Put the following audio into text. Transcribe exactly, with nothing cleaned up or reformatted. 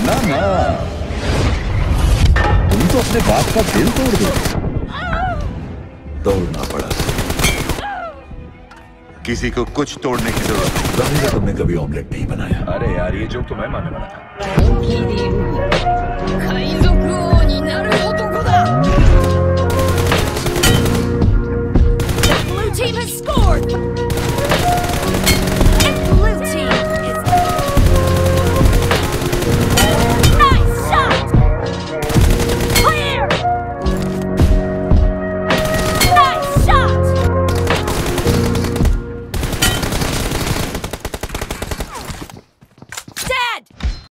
ना ना, तुम तो अपने बाप का दिल तोड़ दो। तोड़ना पड़ा। किसी को कुछ तोड़ने की जरूरत नहीं। जाहिर है तुमने कभी ऑमलेट नहीं बनाया। अरे यार, ये जोक तो मैं मानने वाला था।